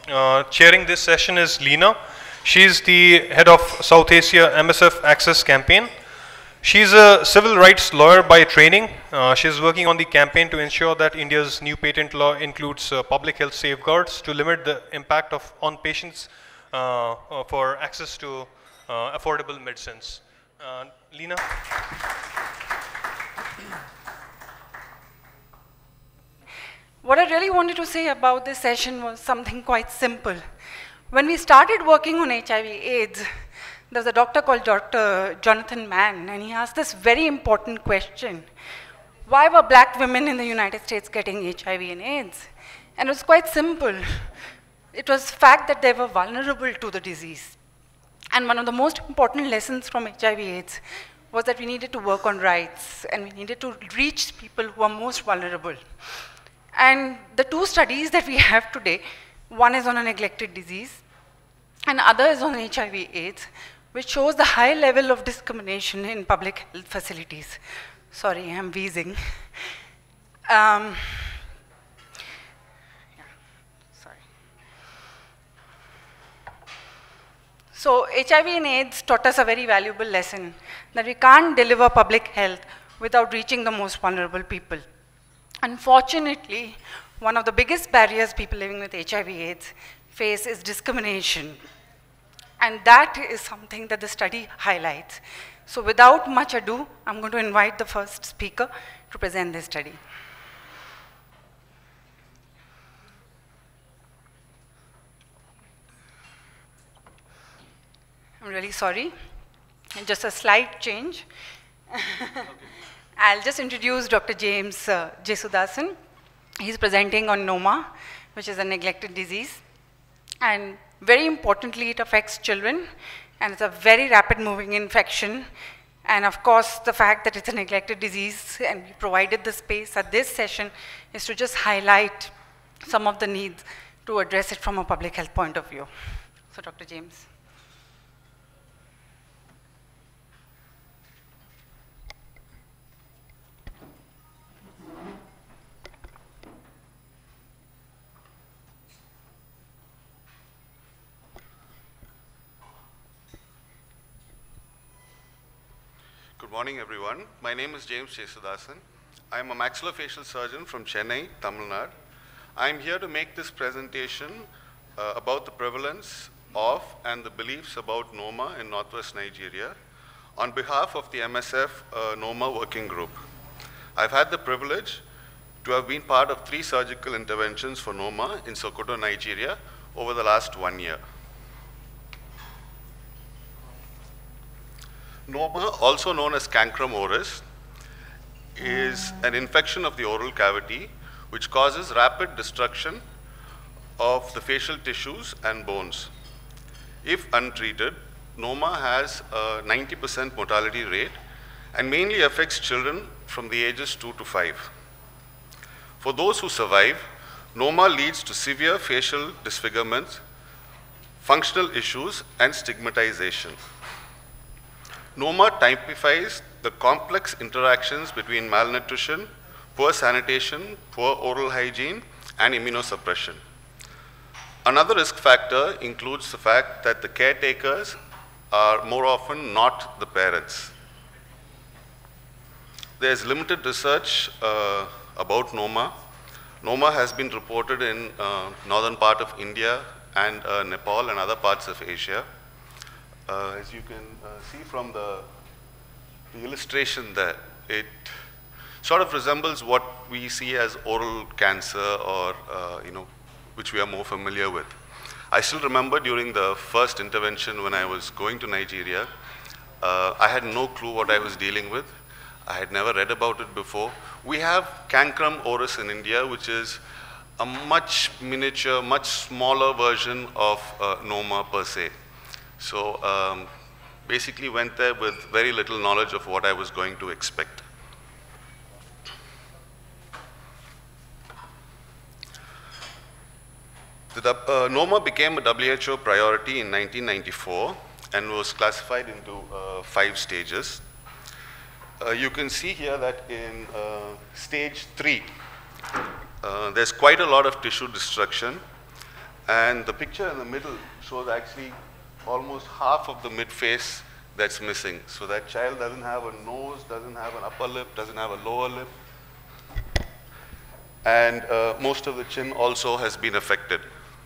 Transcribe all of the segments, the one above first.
Chairing this session is Leena. She's the head of South Asia MSF Access campaign. She's a civil rights lawyer by training. She's working on the campaign to ensure that India's new patent law includes public health safeguards to limit the impact on patients for access to affordable medicines. Leena? What I really wanted to say about this session was something quite simple. When we started working on HIV/AIDS, there was a doctor called Dr. Jonathan Mann, and he asked this very important question. Why were black women in the United States getting HIV and AIDS? And it was quite simple. It was the fact that they were vulnerable to the disease. And one of the most important lessons from HIV/AIDS was that we needed to work on rights, and we needed to reach people who are most vulnerable. And the two studies that we have today, one is on a neglected disease, and other is on HIV/AIDS, which shows the high level of discrimination in public health facilities. Sorry, I'm wheezing. So HIV and AIDS taught us a very valuable lesson, that we can't deliver public health without reaching the most vulnerable people. Unfortunately, one of the biggest barriers people living with HIV/AIDS face is discrimination. And that is something that the study highlights. So without much ado, I'm going to invite the first speaker to present this study. I'm really sorry. Just a slight change. Okay. I'll just introduce Dr. James Jesudasan. He's presenting on noma, which is a neglected disease. And very importantly, it affects children, and it's a very rapid moving infection. And of course, the fact that it's a neglected disease, and we provided the space at this session, is to just highlight some of the needs to address it from a public health point of view. So Dr. James. Good morning, everyone. My name is James Jesudasan. I am a maxillofacial surgeon from Chennai, Tamil Nadu. I am here to make this presentation about the prevalence of and the beliefs about noma in northwest Nigeria on behalf of the MSF noma working group. I've had the privilege to have been part of 3 surgical interventions for noma in Sokoto, Nigeria over the last 1 year. Noma, also known as cancrum oris, is an infection of the oral cavity which causes rapid destruction of the facial tissues and bones. If untreated, noma has a 90% mortality rate and mainly affects children from the ages 2 to 5. For those who survive, noma leads to severe facial disfigurements, functional issues, and stigmatization. Noma typifies the complex interactions between malnutrition, poor sanitation, poor oral hygiene, and immunosuppression. Another risk factor includes the fact that the caretakers are more often not the parents. There's limited research about noma. Noma has been reported in northern part of India and Nepal and other parts of Asia. As you can see from the illustration there, it sort of resembles what we see as oral cancer or, which we are more familiar with. I still remember during the first intervention when I was going to Nigeria, I had no clue what I was dealing with. I had never read about it before. We have cancrum oris in India, which is a much miniature, much smaller version of noma per se. So basically went there with very little knowledge of what I was going to expect. The noma became a WHO priority in 1994 and was classified into 5 stages. You can see here that in stage 3, there's quite a lot of tissue destruction. And the picture in the middle shows actually almost half of the mid-face that's missing. So that child doesn't have a nose, doesn't have an upper lip, doesn't have a lower lip. And most of the chin also has been affected.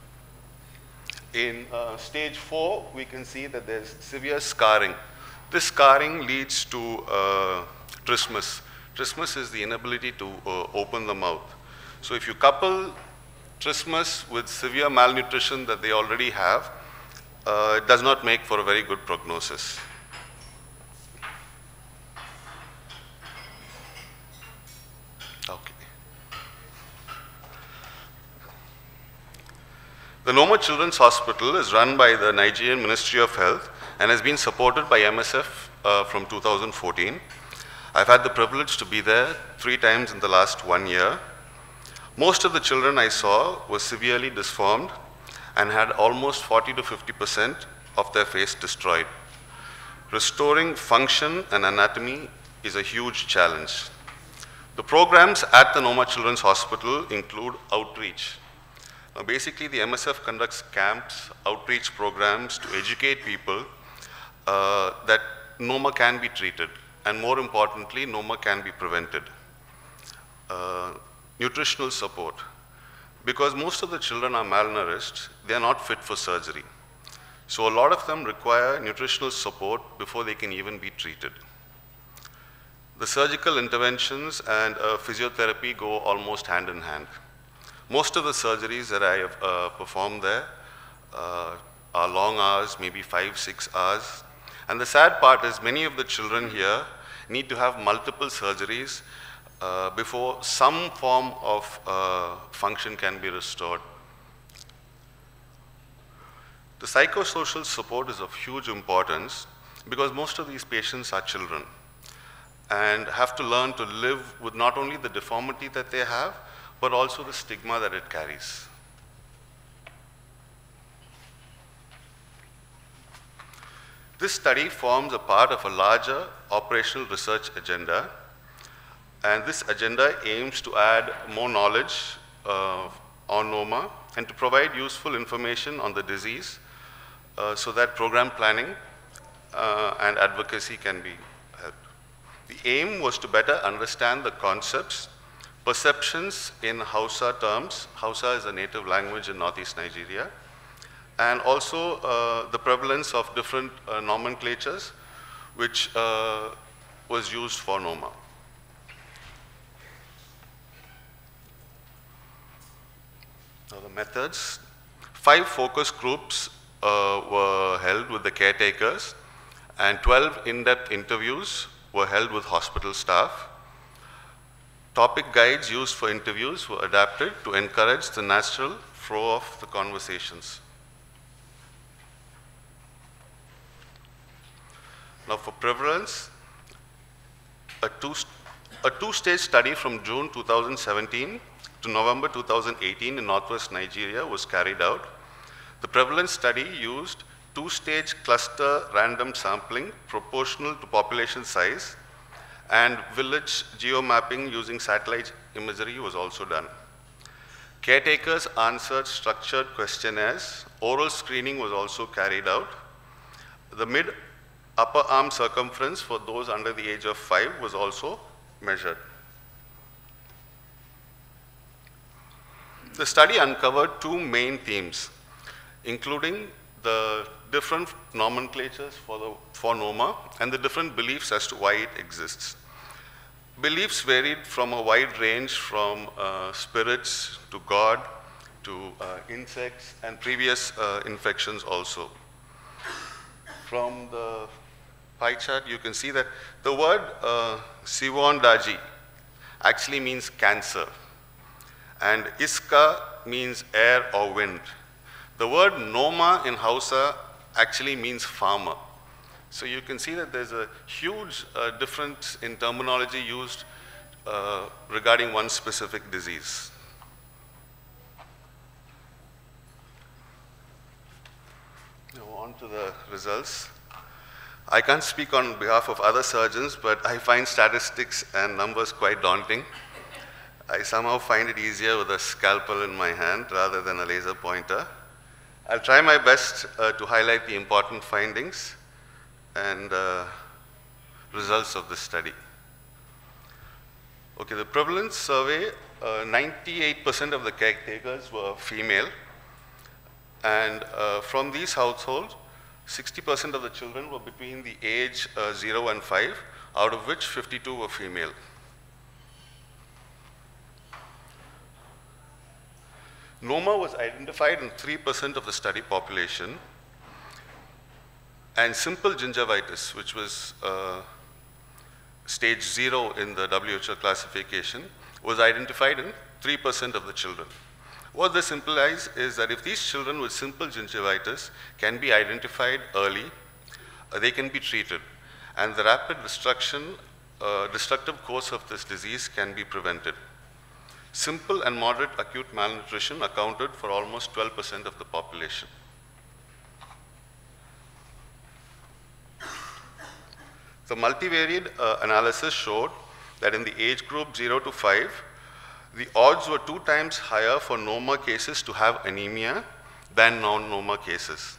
In stage 4, we can see that there's severe scarring. This scarring leads to trismus. Trismus is the inability to open the mouth. So if you couple trismus with severe malnutrition that they already have, it does not make for a very good prognosis. Okay. The Noma Children's Hospital is run by the Nigerian Ministry of Health and has been supported by MSF from 2014. I've had the privilege to be there 3 times in the last 1 year. Most of the children I saw were severely disformed and had almost 40 to 50% of their face destroyed. Restoring function and anatomy is a huge challenge. The programs at the Noma Children's Hospital include outreach. Now, basically, the MSF conducts camps, outreach programs to educate people that Noma can be treated, and more importantly, Noma can be prevented. Nutritional support. Because most of the children are malnourished, they are not fit for surgery. So a lot of them require nutritional support before they can even be treated. The surgical interventions and physiotherapy go almost hand in hand. Most of the surgeries that I have performed there are long hours, maybe 5-6 hours. And the sad part is many of the children here need to have multiple surgeries before some form of function can be restored. The psychosocial support is of huge importance because most of these patients are children and have to learn to live with not only the deformity that they have, but also the stigma that it carries. This study forms a part of a larger operational research agenda, and this agenda aims to add more knowledge on Noma and to provide useful information on the disease so that program planning and advocacy can be helped. The aim was to better understand the concepts, perceptions in Hausa terms. Hausa is a native language in Northeast Nigeria, and also the prevalence of different nomenclatures which was used for Noma. Now the methods. 5 focus groups were held with the caretakers, and 12 in-depth interviews were held with hospital staff. Topic guides used for interviews were adapted to encourage the natural flow of the conversations. Now for prevalence, a two-stage study from June 2017 to November 2018 in Northwest Nigeria was carried out. The prevalence study used 2-stage cluster random sampling proportional to population size, and village geomapping using satellite imagery was also done. Caretakers answered structured questionnaires. Oral screening was also carried out. The mid-upper arm circumference for those under the age of 5 was also measured. The study uncovered 2 main themes, including the different nomenclatures for Noma and the different beliefs as to why it exists. Beliefs varied from a wide range from spirits to God to insects and previous infections also. From the pie chart, you can see that the word Siwon-daji actually means cancer, and Iska means air or wind. The word Noma in Hausa actually means farmer. So you can see that there's a huge difference in terminology used regarding one specific disease. Now on to the results. I can't speak on behalf of other surgeons, but I find statistics and numbers quite daunting. I somehow find it easier with a scalpel in my hand rather than a laser pointer. I'll try my best to highlight the important findings and results of this study. Okay, the prevalence survey, 98% of the caretakers were female, and from these households, 60% of the children were between the age 0 and 5, out of which 52 were female. Noma was identified in 3% of the study population, and simple gingivitis, which was stage 0 in the WHO classification, was identified in 3% of the children. What this implies is that if these children with simple gingivitis can be identified early, they can be treated, and the rapid destructive course of this disease can be prevented. Simple and moderate acute malnutrition accounted for almost 12% of the population. The multivariate analysis showed that in the age group 0 to 5, the odds were 2 times higher for noma cases to have anemia than non-noma cases.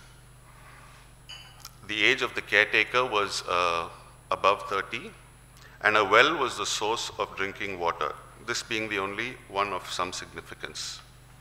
The age of the caretaker was above 30, and a well was the source of drinking water, this being the only one of some significance.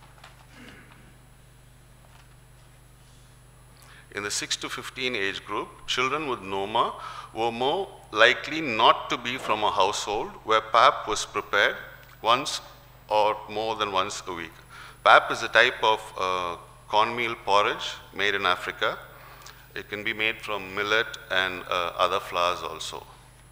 In the 6 to 15 age group, children with noma were more likely not to be from a household where pap was prepared once or more than once a week. Pap is a type of cornmeal porridge made in Africa. It can be made from millet and other flours also.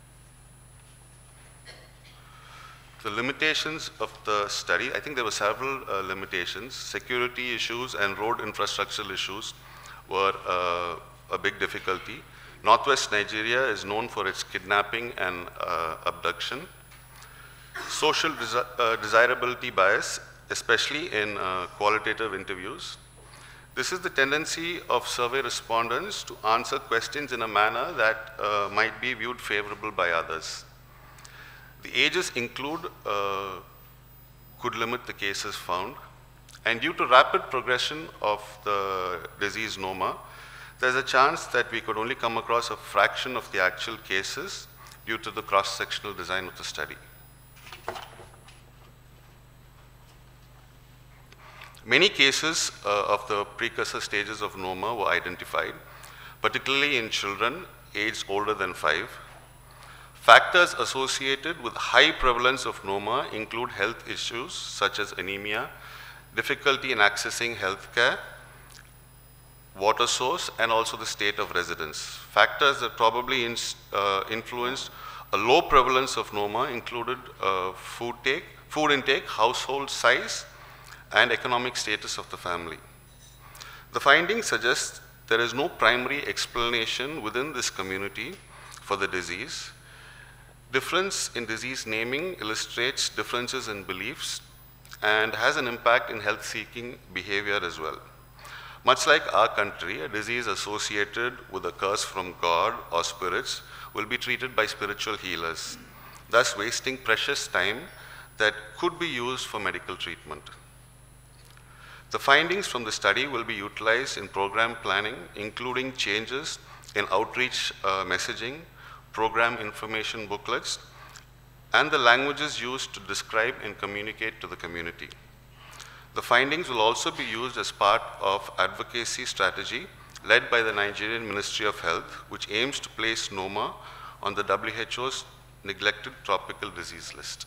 The limitations of the study, I think there were several limitations. Security issues and road infrastructural issues were a big difficulty. Northwest Nigeria is known for its kidnapping and abduction. Social desirability bias, especially in qualitative interviews. This is the tendency of survey respondents to answer questions in a manner that might be viewed favorable by others. The ages include could limit the cases found, and due to rapid progression of the disease noma, there's a chance that we could only come across a fraction of the actual cases due to the cross-sectional design of the study. Many cases of the precursor stages of noma were identified, particularly in children aged older than 5. Factors associated with high prevalence of noma include health issues such as anemia, difficulty in accessing health care, water source, and also the state of residence. Factors that probably influenced a low prevalence of noma included food intake, household size, and economic status of the family. The findings suggest there is no primary explanation within this community for the disease. Difference in disease naming illustrates differences in beliefs and has an impact in health-seeking behavior as well. Much like our country, a disease associated with a curse from God or spirits will be treated by spiritual healers, thus wasting precious time that could be used for medical treatment. The findings from the study will be utilized in program planning, including changes in outreach messaging, program information booklets, and the languages used to describe and communicate to the community. The findings will also be used as part of advocacy strategy led by the Nigerian Ministry of Health, which aims to place noma on the WHO's neglected tropical disease list.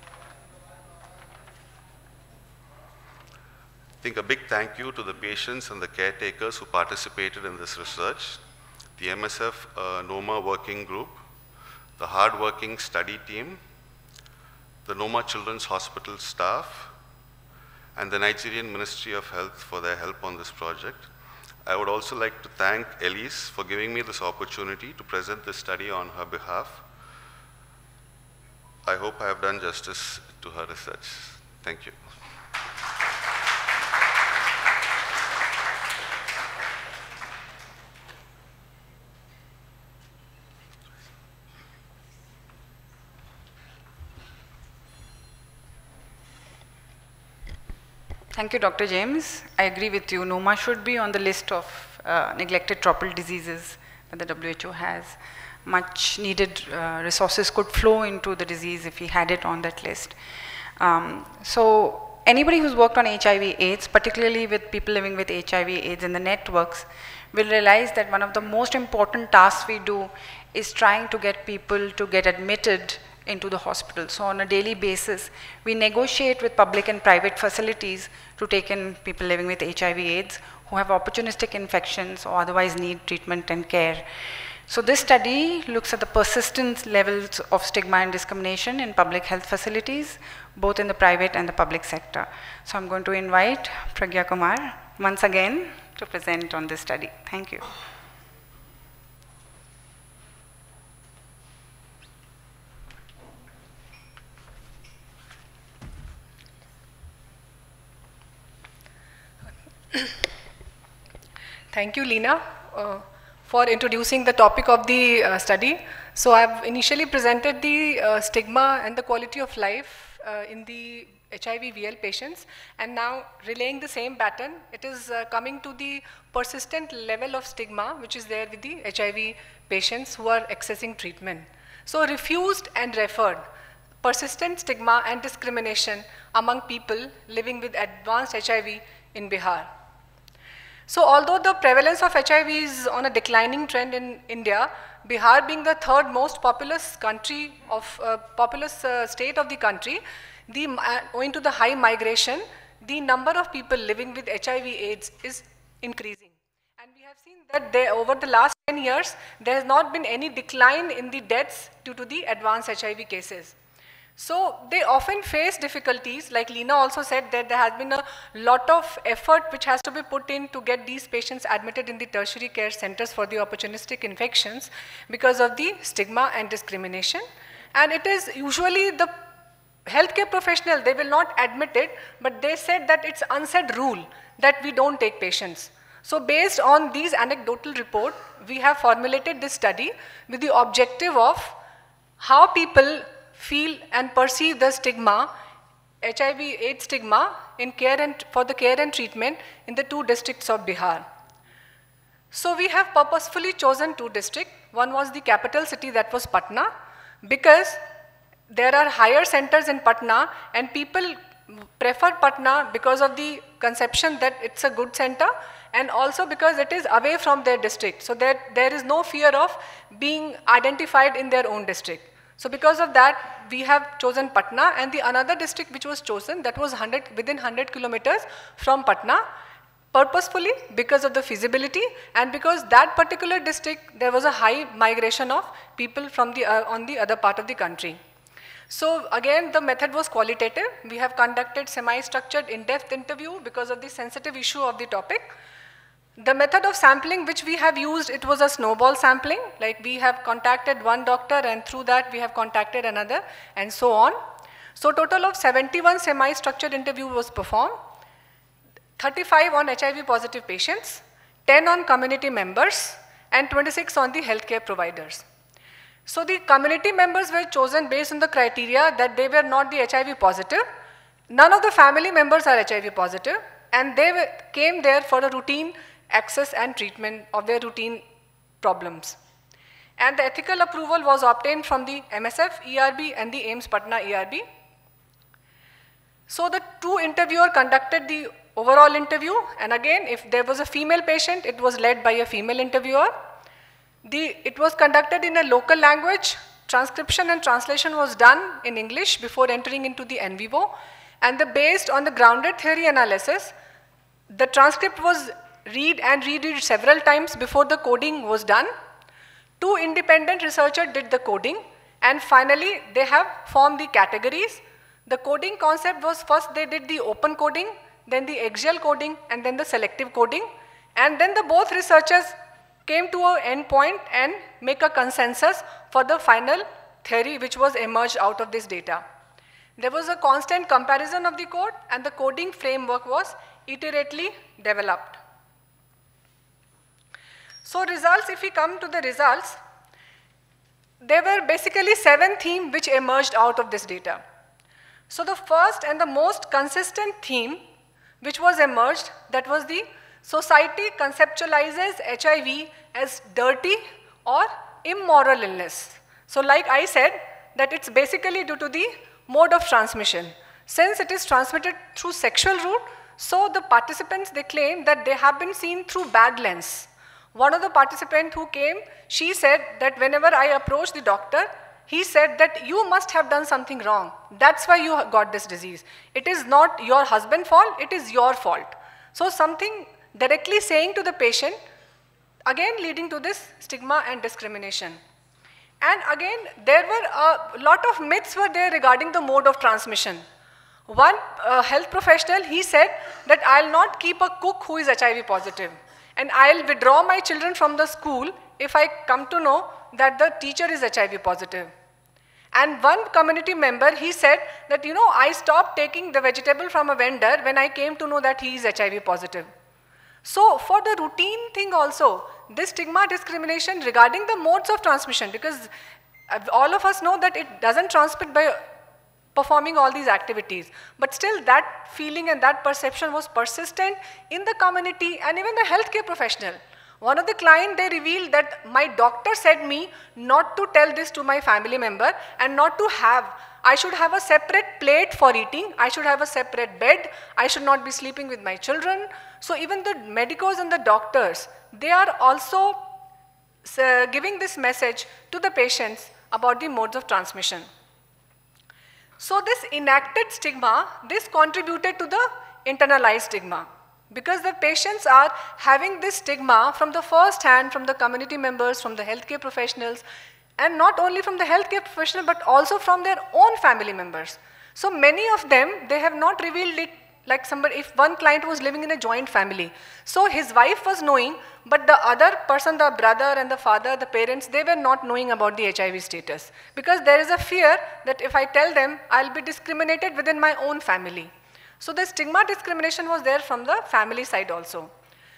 I think a big thank you to the patients and the caretakers who participated in this research, the MSF noma working group, the hard-working study team, the Noma Children's Hospital staff, and the Nigerian Ministry of Health for their help on this project. I would also like to thank Elise for giving me this opportunity to present this study on her behalf. I hope I have done justice to her research. Thank you. Thank you, Dr. James. I agree with you. Noma should be on the list of neglected tropical diseases that the WHO has. Much needed resources could flow into the disease if we had it on that list. So anybody who's worked on HIV/AIDS, particularly with people living with HIV/AIDS in the networks, will realize that one of the most important tasks we do is trying to get people to get admitted into the hospital. So on a daily basis, we negotiate with public and private facilities to take in people living with HIV/AIDS who have opportunistic infections or otherwise need treatment and care. So this study looks at the persistent levels of stigma and discrimination in public health facilities, both in the private and the public sector. So I'm going to invite Pragya Kumar once again to present on this study. Thank you. Thank you, Leena, for introducing the topic of the study. So I've initially presented the stigma and the quality of life in the HIV/VL patients, and now relaying the same pattern, it is coming to the persistent level of stigma which is there with the HIV patients who are accessing treatment. So refused and referred, persistent stigma and discrimination among people living with advanced HIV in Bihar. So although the prevalence of HIV is on a declining trend in India, Bihar being the third most populous country of populous state of the country, owing to the high migration, the number of people living with HIV/AIDS is increasing. And we have seen that over the last 10 years, there has not been any decline in the deaths due to the advanced HIV cases. So they often face difficulties, like Leena also said that there has been a lot of effort which has to be put in to get these patients admitted in the tertiary care centers for the opportunistic infections because of the stigma and discrimination. And it is usually the healthcare professional, they will not admit it, but they said that it's unsaid rule that we don't take patients. So based on these anecdotal report, we have formulated this study with the objective of how people feel and perceive the stigma, HIV/AIDS stigma in care and for the care and treatment in the 2 districts of Bihar. So we have purposefully chosen 2 districts. One was the capital city, that was Patna, because there are higher centers in Patna and people prefer Patna because of the conception that it's a good center and also because it is away from their district. So there is no fear of being identified in their own district. So because of that, we have chosen Patna, and the another district which was chosen, that was within 100 kilometers from Patna, purposefully because of the feasibility and because that particular district, there was a high migration of people from on the other part of the country. So again, the method was qualitative. We have conducted semi-structured in-depth interview because of the sensitive issue of the topic. The method of sampling which we have used, it was a snowball sampling, like we have contacted one doctor and through that we have contacted another and so on. So total of 71 semi-structured interview was performed, 35 on HIV positive patients, 10 on community members and 26 on the healthcare providers. So the community members were chosen based on the criteria that they were not the HIV positive. None of the family members are HIV positive and they came there for a routine access and treatment of their routine problems. And the ethical approval was obtained from the MSF ERB and the AIMS Patna ERB. So the 2 interviewers conducted the overall interview, and again, if there was a female patient, it was led by a female interviewer. It was conducted in a local language. Transcription and translation was done in English before entering into the en vivo, and based on the grounded theory analysis, the transcript was read and reread several times before the coding was done. 2 independent researchers did the coding, and finally they have formed the categories. The coding concept was first they did the open coding, then the axial coding, and then the selective coding, and then both researchers came to an end point and make a consensus for the final theory which was emerged out of this data. There was a constant comparison of the code and the coding framework was iteratively developed. So results, if we come to the results, there were basically 7 themes which emerged out of this data. So the first and the most consistent theme which was emerged, that was the society conceptualizes HIV as dirty or immoral illness. So like I said, that it's basically due to the mode of transmission. Since it is transmitted through sexual route, so the participants, they claim that they have been seen through bad lens. One of the participants who came, she said that whenever I approached the doctor, he said that you must have done something wrong. That's why you got this disease. It is not your husband's fault, it is your fault. So something directly saying to the patient, again leading to this stigma and discrimination. And again, there were a lot of myths were there regarding the mode of transmission. One health professional, he said that I'll not keep a cook who is HIV positive, and I'll withdraw my children from the school if I come to know that the teacher is HIV positive. And one community member, he said that, you know, I stopped taking the vegetable from a vendor when I came to know that he is HIV positive. So for the routine thing also, this stigma discrimination regarding the modes of transmission, because all of us know that it doesn't transmit by performing all these activities, but still that feeling and that perception was persistent in the community and even the healthcare professional. One of the clients, they revealed that my doctor said me not to tell this to my family member and not to have, I should have a separate plate for eating, I should have a separate bed, I should not be sleeping with my children. So even the medicos and the doctors, they are also giving this message to the patients about the modes of transmission. So this enacted stigma, this contributed to the internalized stigma, because the patients are having this stigma from the first hand, from the community members, from the healthcare professionals, and not only from the healthcare professional, but also from their own family members. So many of them, they have not revealed it, like somebody, if one client was living in a joint family, so his wife was knowing, but the other person, the brother and the father, the parents, they were not knowing about the HIV status, because there is a fear that if I tell them, I'll be discriminated within my own family. So the stigma discrimination was there from the family side also.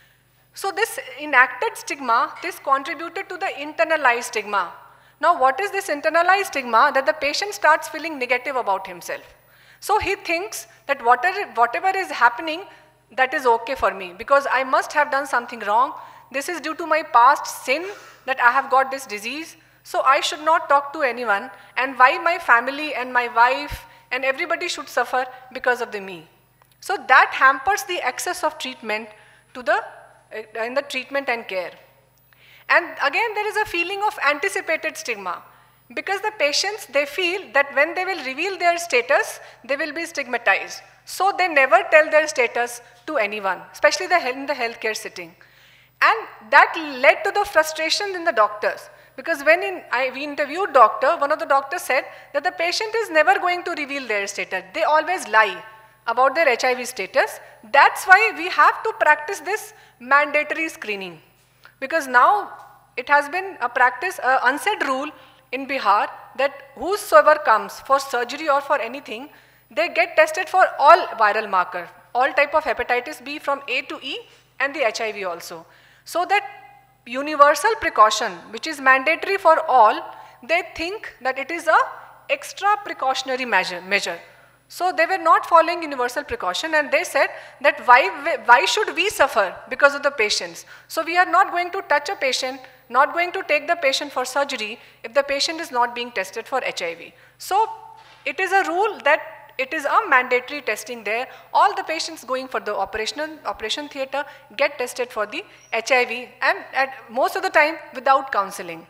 So this enacted stigma, this contributed to the internalized stigma. Now what is this internalized stigma? That the patient starts feeling negative about himself. So he thinks that whatever is happening, that is okay for me, because I must have done something wrong. This is due to my past sin that I have got this disease. So I should not talk to anyone, and why my family and my wife and everybody should suffer because of me. So that hampers the access of treatment to in the treatment and care. And again, there is a feeling of anticipated stigma, because the patients, they feel that when they will reveal their status, they will be stigmatized. So they never tell their status to anyone, especially in the healthcare setting. And that led to the frustration in the doctors. Because when we interviewed doctor, one of the doctors said that the patient is never going to reveal their status. They always lie about their HIV status. That's why we have to practice this mandatory screening. Because now it has been a practice, an unsaid rule in Bihar, that whosoever comes for surgery or for anything, they get tested for all viral markers, all type of hepatitis B from A to E and the HIV also. So that universal precaution, which is mandatory for all, they think that it is a extra precautionary measure. So they were not following universal precaution, and they said that why should we suffer because of the patients? So we are not going to touch a patient, not going to take the patient for surgery if the patient is not being tested for HIV. So it is a rule that it is a mandatory testing there. All the patients going for the operation theatre get tested for the HIV, and at most of the time without counseling.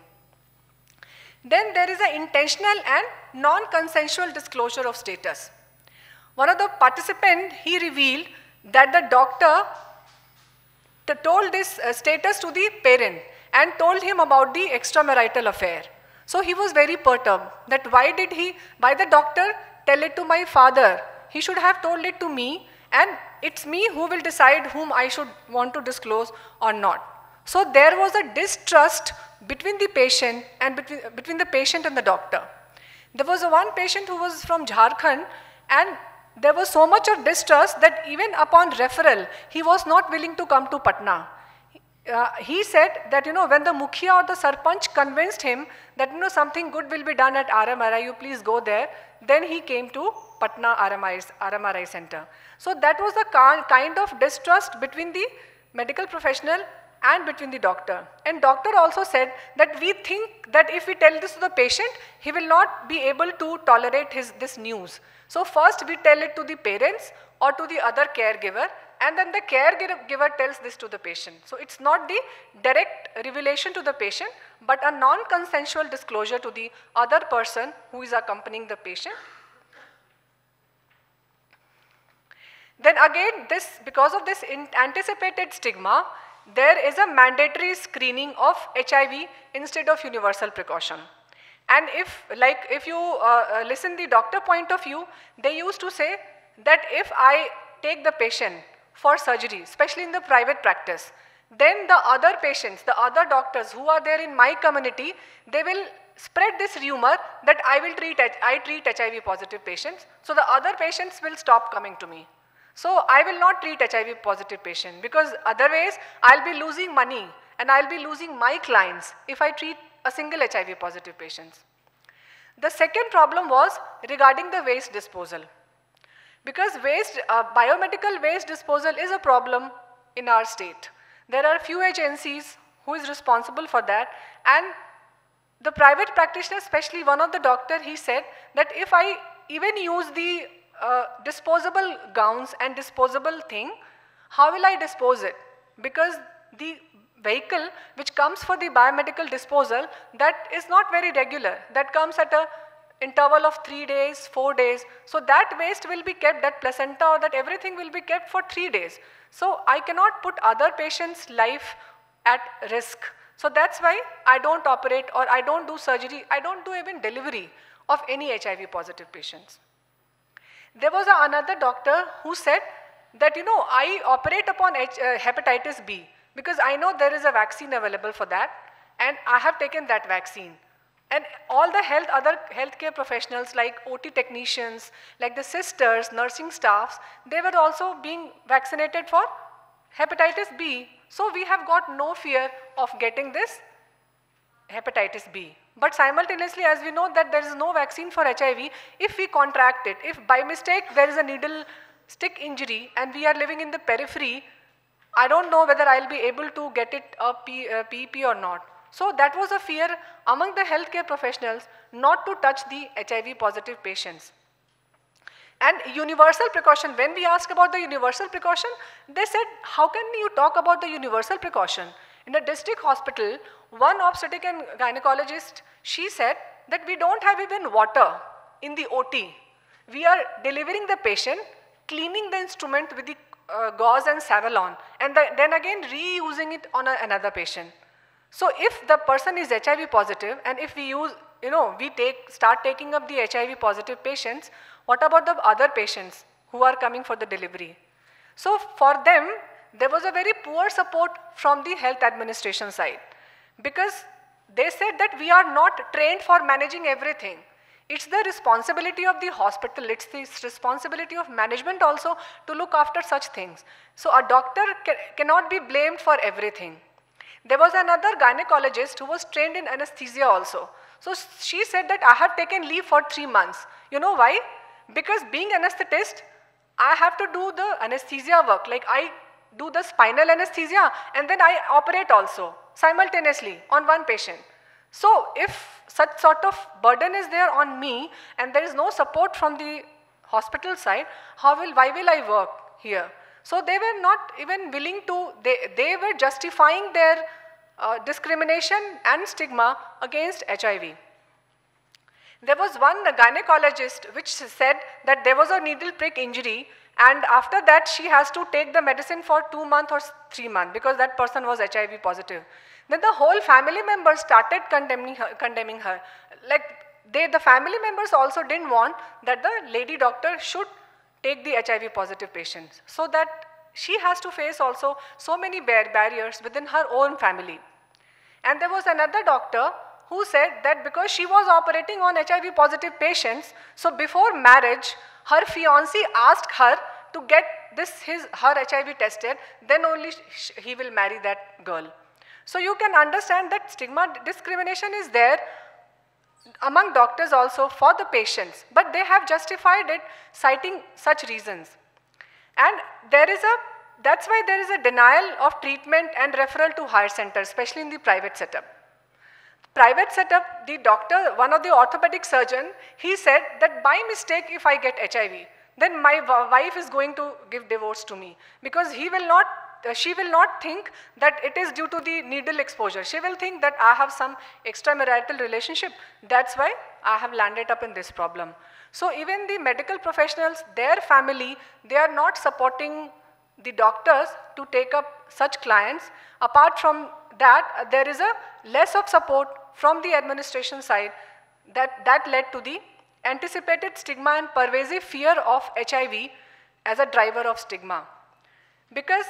Then there is an intentional and non-consensual disclosure of status. One of the participants, he revealed that the doctor told this status to the parent and told him about the extramarital affair. So he was very perturbed that why the doctor tell it to my father? He should have told it to me, and it's me who will decide whom I should want to disclose or not. So there was a distrust between the patient and between the patient and the doctor. There was one patient who was from Jharkhand, and there was so much of distrust that even upon referral, he was not willing to come to Patna. He said that, when the Mukhia or the Sarpanch convinced him that, something good will be done at RMRI, you please go there, then he came to Patna RMRI center. So that was the kind of distrust between the medical professional and between the doctor. And doctor also said that we think that if we tell this to the patient, he will not be able to tolerate this news. So first we tell it to the parents or to the other caregiver, and then the caregiver tells this to the patient. So it's not the direct revelation to the patient, but a non-consensual disclosure to the other person who is accompanying the patient. Then again, because of this anticipated stigma, there is a mandatory screening of HIV instead of universal precaution. And if you listen the doctor point of view, they used to say that if I take the patient for surgery, especially in the private practice, then the other patients, the other doctors who are there in my community, they will spread this rumor that I treat HIV positive patients, so the other patients will stop coming to me. So I will not treat HIV positive patient, because otherwise I'll be losing money and I'll be losing my clients if I treat a single HIV positive patients. The second problem was regarding the waste disposal. Because biomedical waste disposal is a problem in our state. There are few agencies who is responsible for that, and the private practitioner, especially one of the doctor, he said that if I even use the disposable gowns and disposable thing, how will I dispose it? Because the vehicle which comes for the biomedical disposal, that is not very regular. That comes at a interval of 3 days, 4 days. So that waste will be kept, that placenta or that everything will be kept for 3 days. So I cannot put other patients' life at risk. So that's why I don't operate or I don't do surgery, I don't do even delivery of any HIV positive patients. There was another doctor who said that, you know, I operate upon hepatitis B because I know there is a vaccine available for that and I have taken that vaccine. And all the other healthcare professionals like OT technicians, like the sisters, nursing staffs, they were also being vaccinated for hepatitis B. So we have got no fear of getting this hepatitis B. But simultaneously, as we know that there is no vaccine for HIV, if we contract it, if by mistake there is a needle stick injury and we are living in the periphery, I don't know whether I'll be able to get it a PEP or not. So that was a fear among the healthcare professionals not to touch the HIV positive patients. And universal precaution, when we asked about the universal precaution, they said, how can you talk about the universal precaution? In a district hospital, one obstetric and gynecologist, she said that we don't have even water in the OT. We are delivering the patient, cleaning the instrument with the gauze and Savalon, and then again reusing it on another patient. So if the person is HIV positive and if we use, start taking up the HIV positive patients, what about the other patients who are coming for the delivery? So for them, there was a very poor support from the health administration side because they said that we are not trained for managing everything. It's the responsibility of the hospital, it's the responsibility of management also to look after such things. So a doctor cannot be blamed for everything. There was another gynecologist who was trained in anesthesia also. So she said that I have taken leave for 3 months. You know why? Because being anesthetist, I have to do the anesthesia work. Like I do the spinal anesthesia and then I operate also simultaneously on one patient. So if such sort of burden is there on me and there is no support from the hospital side, why will I work here? So they were not even willing to, they were justifying their discrimination and stigma against HIV. There was one gynecologist which said that there was a needle prick injury and after that she has to take the medicine for 2 months or 3 months because that person was HIV positive. Then the whole family members started condemning her. Like the family members also didn't want that the lady doctor should take the HIV positive patients, so that she has to face also so many barriers within her own family. And there was another doctor who said that because she was operating on HIV positive patients, so before marriage, her fiancé asked her to get her HIV tested, then only he will marry that girl. So you can understand that stigma discrimination is there among doctors also for the patients, but they have justified it citing such reasons. And that's why there is a denial of treatment and referral to higher centers, especially in the private setup. Private setup, the doctor, one of the orthopedic surgeon, he said that by mistake if I get HIV, then my wife is going to give divorce to me, because she will not think that it is due to the needle exposure. She will think that I have some extramarital relationship. That's why I have landed up in this problem. So even the medical professionals, their family, they are not supporting the doctors to take up such clients. Apart from that, there is a less of support from the administration side that led to the anticipated stigma and pervasive fear of HIV as a driver of stigma. Because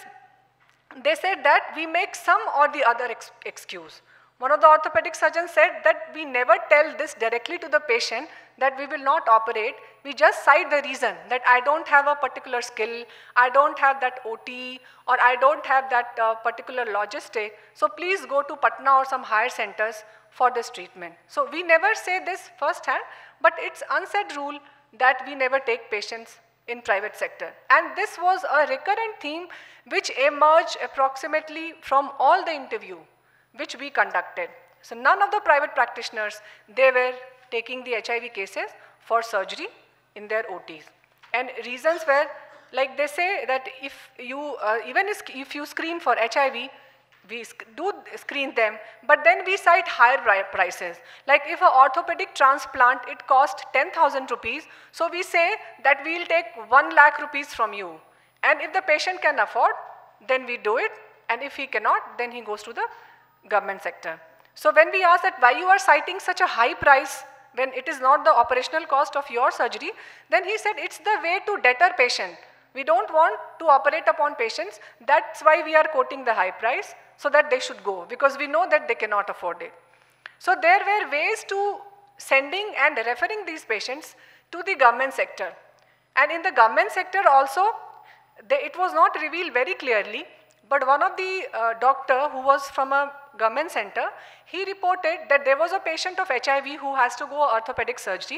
they said that we make some or the other excuse. One of the orthopedic surgeons said that we never tell this directly to the patient that we will not operate. We just cite the reason that I don't have a particular skill, I don't have that OT, or I don't have that particular logistic. So please go to Patna or some higher centers for this treatment. So we never say this firsthand, but it's unsaid rule that we never take patients in private sector. And this was a recurrent theme which emerged approximately from all the interview which we conducted. So none of the private practitioners, they were taking the HIV cases for surgery in their OTs. And reasons were, like they say that if you, even if you screen for HIV, we do screen them, but then we cite higher prices. Like if an orthopedic transplant, it costs 10,000 rupees, so we say that we will take 1 lakh rupees from you. And if the patient can afford, then we do it, and if he cannot, then he goes to the government sector. So when we ask that why you are citing such a high price when it is not the operational cost of your surgery, then he said it's the way to deter patient. We don't want to operate upon patients, that's why we are quoting the high price, so that they should go, because we know that they cannot afford it. So there were ways to sending and referring these patients to the government sector. And in the government sector also, it was not revealed very clearly, but one of the doctor who was from a government center, he reported that there was a patient of HIV who has to go orthopedic surgery.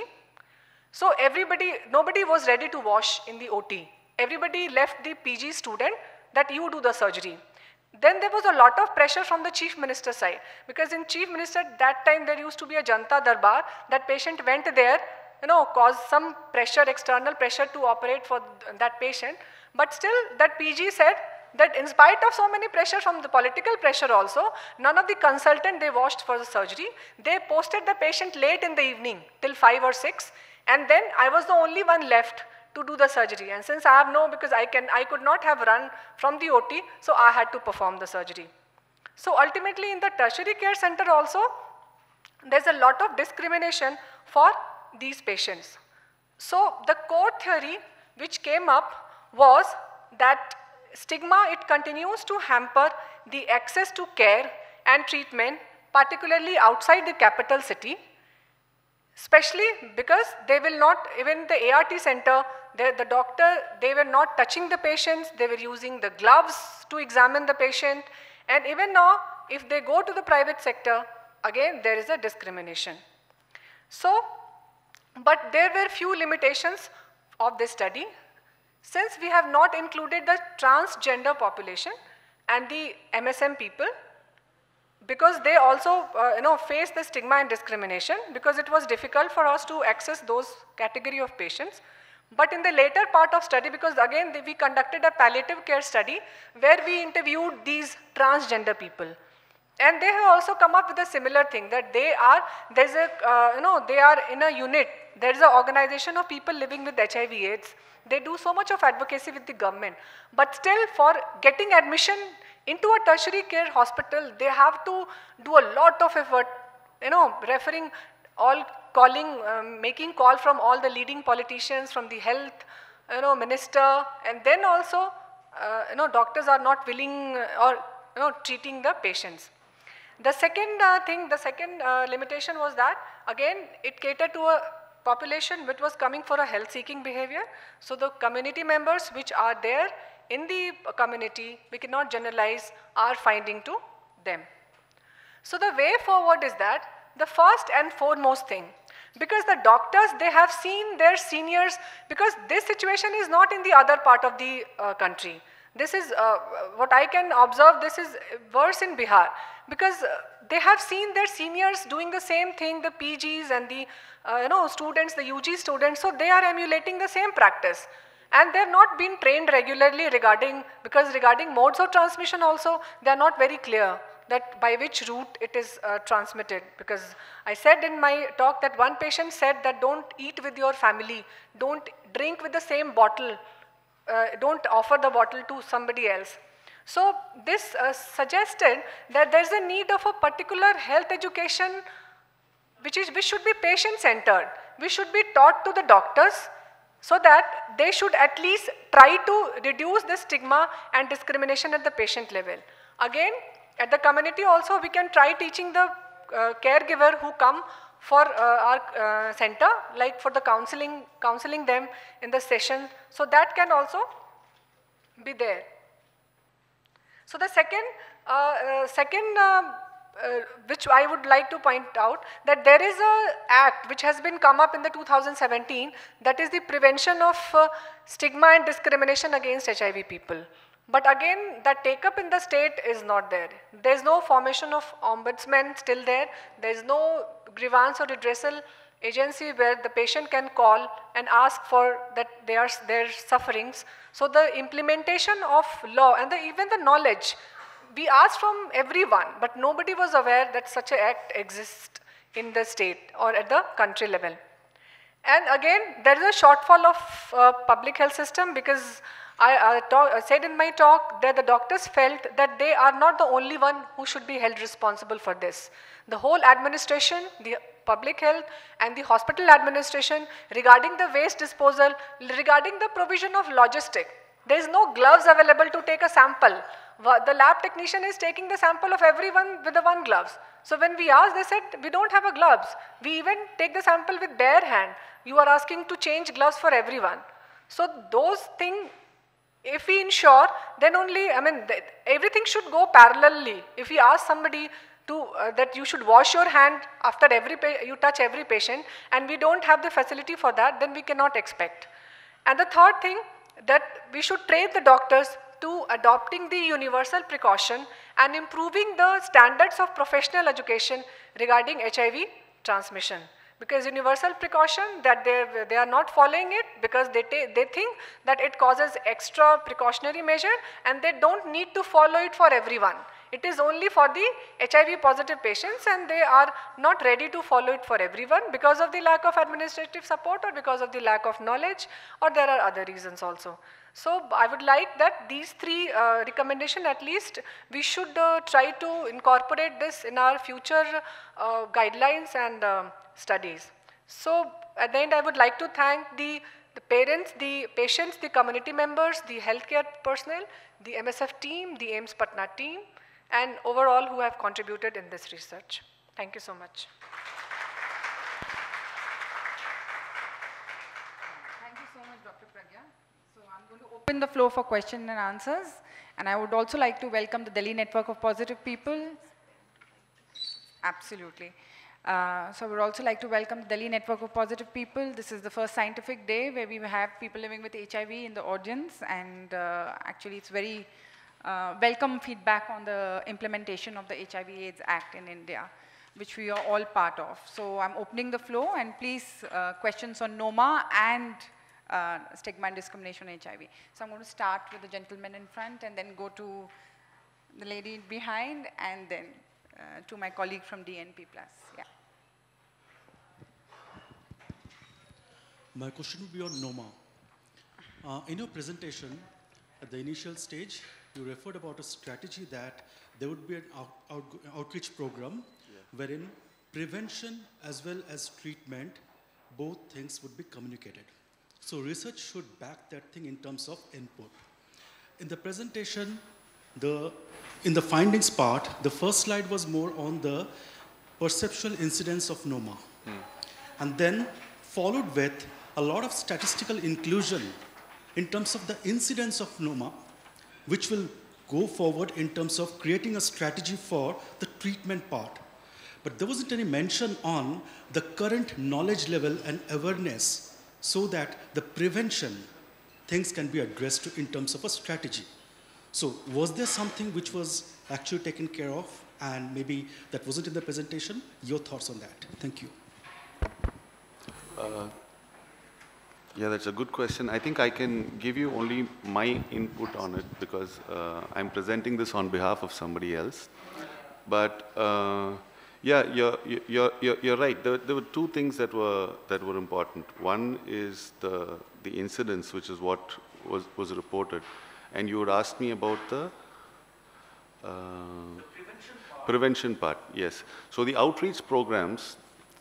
So nobody was ready to wash in the OT. Everybody left the PG student that you do the surgery. Then there was a lot of pressure from the chief minister side, because in chief minister that time there used to be a Janta Darbar, that patient went there, caused some pressure, external pressure to operate for that patient. But still that PG said that in spite of so many pressure from the political pressure also, none of the consultant they washed for the surgery. They posted the patient late in the evening till 5 or 6, and then I was the only one left to do the surgery. And since I have because I could not have run from the OT, so I had to perform the surgery. So ultimately in the tertiary care center also, there's a lot of discrimination for these patients. So the core theory which came up was that stigma, it continues to hamper the access to care and treatment, particularly outside the capital city, especially because they will not, even the ART center, the doctor, they were not touching the patients, they were using the gloves to examine the patient, and even now, if they go to the private sector, again there is a discrimination. So, but there were few limitations of this study. Since we have not included the transgender population and the MSM people, because they also face the stigma and discrimination, because it was difficult for us to access those category of patients. But in the later part of study, because again we conducted a palliative care study where we interviewed these transgender people, and they have also come up with a similar thing, that they are in a unit. There is an organization of people living with HIV/AIDS. They do so much of advocacy with the government, but still for getting admission into a tertiary care hospital, they have to do a lot of effort, referring all, calling, making call from all the leading politicians, from the health, minister, and then also, doctors are not willing or, treating the patients. The second limitation was that, again, it catered to a population which was coming for a health-seeking behavior. So the community members which are there in the community, we cannot generalize our finding to them. So the way forward is that the first and foremost thing. Because the doctors, they have seen their seniors, because this situation is not in the other part of the country. This is, what I can observe, this is worse in Bihar. Because they have seen their seniors doing the same thing, the PGs and the students, the UG students, so they are emulating the same practice. And they have not been trained regularly because regarding modes of transmission also, they are not very clear that by which route it is transmitted. Because I said in my talk that one patient said that don't eat with your family, don't drink with the same bottle, don't offer the bottle to somebody else. So this suggested that there is a need of a particular health education which should be patient-centered. We should be taught to the doctors so that they should at least try to reduce the stigma and discrimination at the patient level. Again, at the community also, we can try teaching the caregiver who come for our center, like for the counseling them in the session. So that can also be there. So the second which I would like to point out, that there is an act which has been come up in the 2017, that is the prevention of stigma and discrimination against HIV people. But again, that take-up in the state is not there. There is no formation of ombudsman still there. There is no grievance or redressal agency where the patient can call and ask for that their sufferings. So the implementation of law and even the knowledge, we asked from everyone, but nobody was aware that such an act exists in the state or at the country level. And again, there is a shortfall of public health system, because I said in my talk that the doctors felt that they are not the only one who should be held responsible for this. The whole administration, the public health and the hospital administration, regarding the waste disposal, regarding the provision of logistic, there is no gloves available to take a sample. The lab technician is taking the sample of everyone with the one gloves. So when we asked, they said, we don't have a gloves. We even take the sample with bare hand. You are asking to change gloves for everyone. So those things, if we ensure, then only, everything should go parallelly. If we ask somebody to, that you should wash your hand after you touch every patient, and we don't have the facility for that, then we cannot expect. And the third thing, that we should train the doctors to adopting the universal precaution and improving the standards of professional education regarding HIV transmission. Because universal precaution, that they are not following it because they think that it causes extra precautionary measure, and they don't need to follow it for everyone. It is only for the HIV positive patients, and they are not ready to follow it for everyone because of the lack of administrative support or because of the lack of knowledge, or there are other reasons also. So I would like that these three recommendations, at least we should try to incorporate this in our future guidelines and studies. So at the end, I would like to thank the parents, the patients, the community members, the healthcare personnel, the MSF team, the AIMS Patna team, and overall who have contributed in this research. Thank you so much. Thank you so much, Dr. Pragya. So I'm going to open the floor for questions and answers. And I would also like to welcome the Delhi Network of Positive People. Absolutely. So I would also like to welcome the Delhi Network of Positive People. This is the first scientific day where we have people living with HIV in the audience, and actually it's very welcome feedback on the implementation of the HIV/AIDS Act in India, which we are all part of. So I'm opening the floor, and please questions on noma and stigma and discrimination on HIV. So I'm going to start with the gentleman in front and then go to the lady behind, and then to my colleague from DNP+. Yeah. My question would be on noma. In your presentation, at the initial stage, you referred about a strategy that there would be an outreach program wherein prevention as well as treatment, both things would be communicated. So research should back that thing in terms of input. In the presentation, in the findings part, the first slide was more on the perceptual incidence of noma. And then followed with a lot of statistical inclusion in terms of the incidence of noma, which will go forward in terms of creating a strategy for the treatment part. but there wasn't any mention on the current knowledge level and awareness so that the prevention things can be addressed in terms of a strategy. So was there something which was actually taken care of and maybe that wasn't in the presentation? Your thoughts on that? Thank you. Yeah, that's a good question. I think I can give you only my input on it because I'm presenting this on behalf of somebody else. But yeah, you're right. There were two things that were important. One is the incidence, which is what was reported, and you would ask me about the prevention part. Yes. So the outreach programs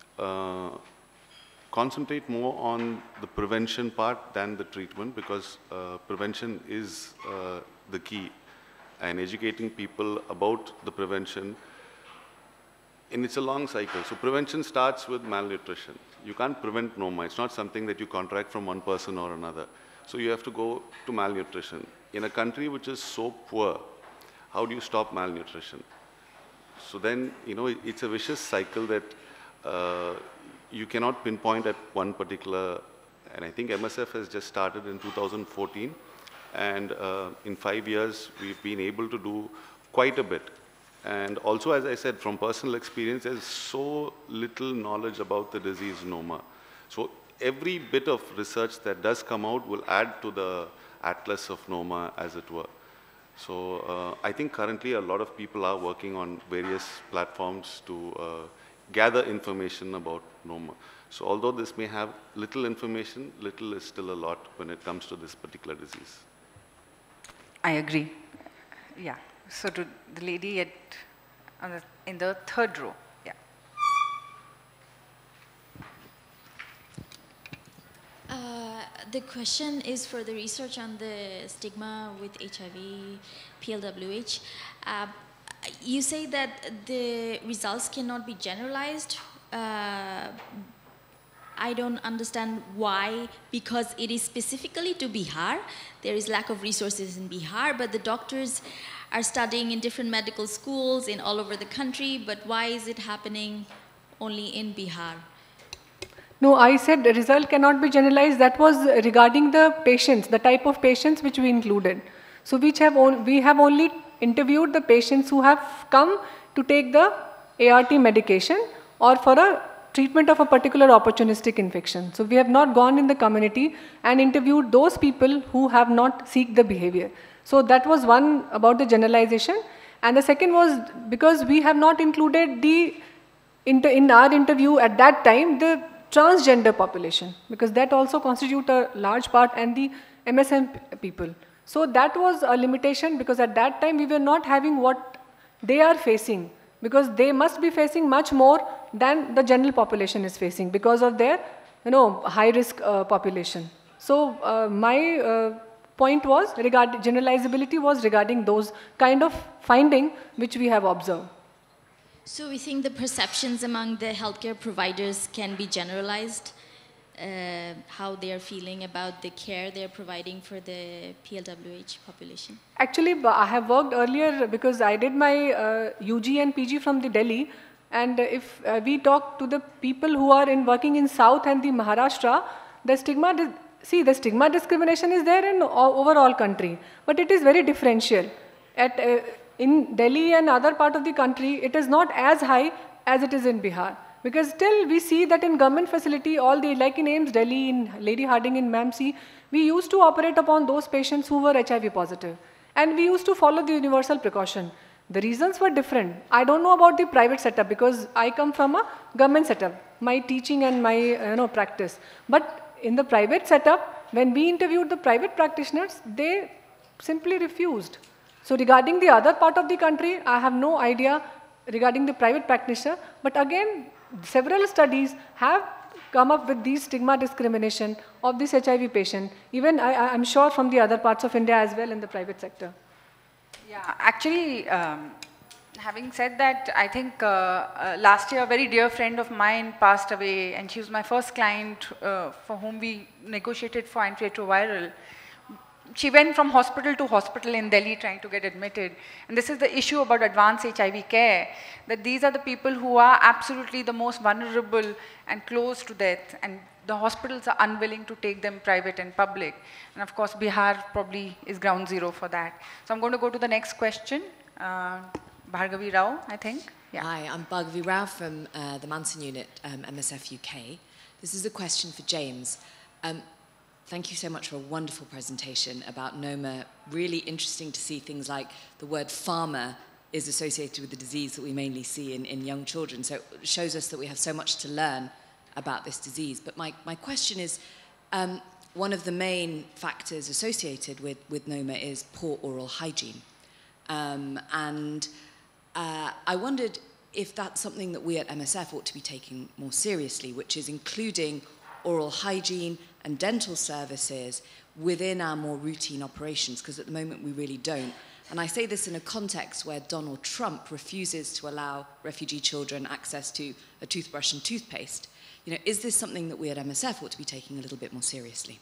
concentrate more on the prevention part than the treatment because prevention is the key, and educating people about the prevention. And it's a long cycle. So prevention starts with malnutrition. You can't prevent noma. It's not something that you contract from one person or another. So you have to go to malnutrition. In a country which is so poor, how do you stop malnutrition? So then, you know, it's a vicious cycle that you cannot pinpoint at one particular, and I think MSF has just started in 2014, and in 5 years, we've been able to do quite a bit. And also, as I said, from personal experience, there's so little knowledge about the disease noma. So every bit of research that does come out will add to the atlas of noma, as it were. So I think currently a lot of people are working on various platforms to gather information about noma. So although this may have little information, little is still a lot when it comes to this particular disease. I agree. Yeah. So to the lady in the third row. Yeah. The question is for the research on the stigma with HIV, PLWH. You say that the results cannot be generalized. I don't understand why, because it is specifically to Bihar. There is lack of resources in Bihar, but the doctors are studying in different medical schools in all over the country, but why is it happening only in Bihar? No, I said the result cannot be generalized. That was regarding the patients, the type of patients which we included. So we have only interviewed the patients who have come to take the ART medication or for a treatment of a particular opportunistic infection. So we have not gone in the community and interviewed those people who have not seeked the behavior. So that was one about the generalization. And the second was because we have not included in our interview at that time the transgender population, because that also constitute a large part, and the MSM people. So that was a limitation because at that time we were not having what they are facing, because they must be facing much more than the general population is facing because of their, high risk population. So my point was regarding generalizability was regarding those kind of finding which we have observed. So we think the perceptions among the healthcare providers can be generalized, how they are feeling about the care they are providing for the PLWH population? Actually, I have worked earlier because I did my UG and PG from the Delhi, and if we talk to the people who are working in South and the Maharashtra, the stigma discrimination is there in overall country, but it is very differential. In Delhi and other part of the country, it is not as high as it is in Bihar. Because still we see that in government facility, like in AIMS Delhi, in Lady Harding in MAMC, we used to operate upon those patients who were HIV positive. And we used to follow the universal precaution. The reasons were different. I don't know about the private setup because I come from a government setup, my teaching and my practice. But in the private setup, when we interviewed the private practitioners, they simply refused. So regarding the other part of the country, I have no idea regarding the private practitioner, but again, several studies have come up with these stigma discrimination of this HIV patient, even I'm sure from the other parts of India as well in the private sector. Yeah, actually, having said that, I think last year a very dear friend of mine passed away, and she was my first client for whom we negotiated for antiretroviral. she went from hospital to hospital in Delhi trying to get admitted. And this is the issue about advanced HIV care, that these are the people who are absolutely the most vulnerable and close to death, and the hospitals are unwilling to take them private and public. And of course, Bihar probably is ground zero for that. So I'm going to go to the next question. Bhargavi Rao, I think. Yeah. Hi, I'm Bhargavi Rao from the Manson Unit, MSF UK. This is a question for James. Thank you so much for a wonderful presentation about noma. Really interesting to see things like the word pharma is associated with the disease that we mainly see in young children. So it shows us that we have so much to learn about this disease. But my question is, one of the main factors associated with noma is poor oral hygiene. I wondered if that's something that we at MSF ought to be taking more seriously, which is including oral hygiene and dental services within our more routine operations, because at the moment we really don't. And I say this in a context where Donald Trump refuses to allow refugee children access to a toothbrush and toothpaste. You know, is this something that we at MSF ought to be taking a little bit more seriously?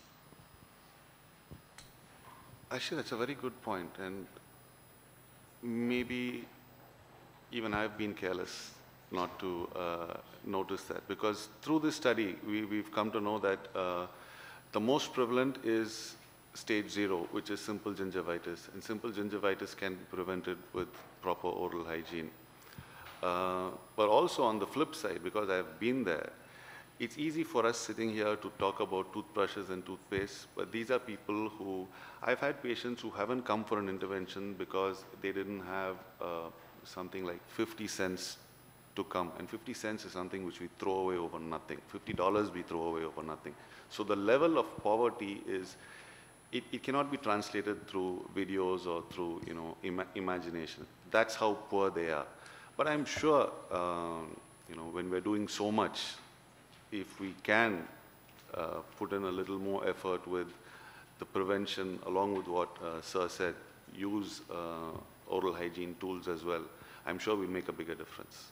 Actually, that's a very good point, and maybe even I've been careless not to notice that, because through this study, we've come to know that the most prevalent is stage 0, which is simple gingivitis, and simple gingivitis can be prevented with proper oral hygiene. But also on the flip side, because I've been there, it's easy for us sitting here to talk about toothbrushes and toothpaste, but these are people who, I've had patients who haven't come for an intervention because they didn't have something like 50 cents to come, and 50 cents is something which we throw away over nothing. $50 we throw away over nothing. So the level of poverty is, it cannot be translated through videos or through, you know, imagination. That's how poor they are. But I'm sure, you know, when we're doing so much, if we can put in a little more effort with the prevention, along with what Sir said, use oral hygiene tools as well, I'm sure we'll make a bigger difference.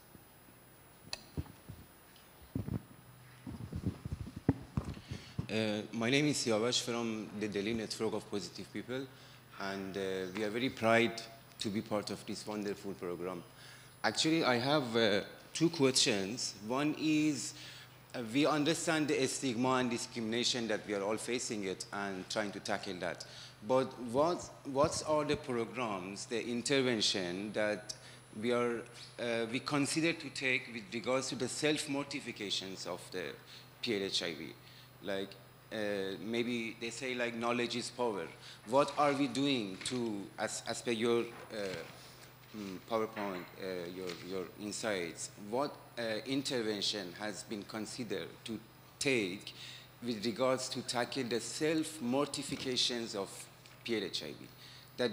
My name is Siavash from the Delhi Network of Positive People, and we are very proud to be part of this wonderful program. Actually, I have 2 questions. One is, we understand the stigma and discrimination that we are all facing it and trying to tackle that. But what are the programs, the intervention that we consider to take with regards to the self-mortifications of the PLHIV? Like, maybe they say like knowledge is power. What are we doing to, as per your PowerPoint, your insights, what intervention has been considered to take with regards to tackle the self-mortifications of PLHIV? That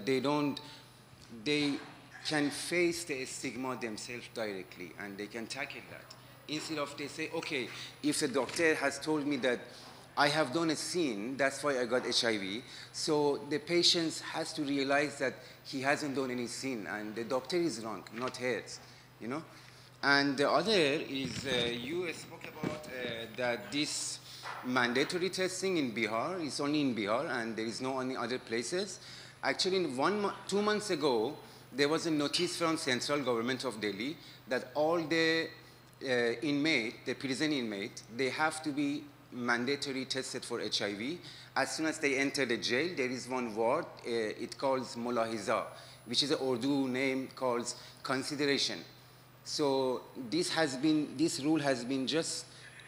they can face the stigma themselves directly and they can tackle that. Instead of they say, okay, if the doctor has told me that I have done a sin, that's why I got HIV, so the patient has to realize that he hasn't done any sin and the doctor is wrong, not hers, you know? And the other is, you spoke about that this mandatory testing in Bihar is only in Bihar and there is no any other places. Actually, 2 months ago, there was a notice from central government of Delhi that all the the prison inmate, they have to be mandatory tested for HIV. As soon as they enter the jail, there is one word, it calls mulahiza, which is an Urdu name called consideration. So this rule has been just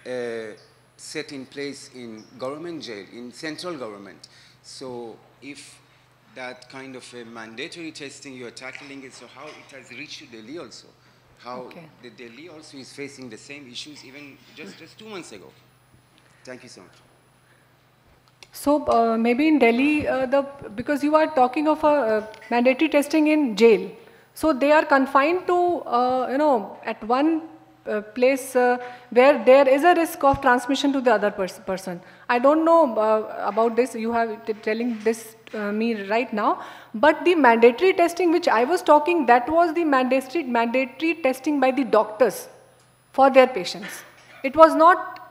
set in place in government jail, in central government. So if that kind of a mandatory testing you are tackling it, so how it has reached to Delhi also? How the Delhi also is facing the same issues even just 2 months ago. Thank you so much. So maybe in Delhi, because you are talking of a mandatory testing in jail, so they are confined to, at one place where there is a risk of transmission to the other person. I don't know about this, you have telling this me right now, but the mandatory testing which I was talking, that was the mandatory testing by the doctors for their patients. It was not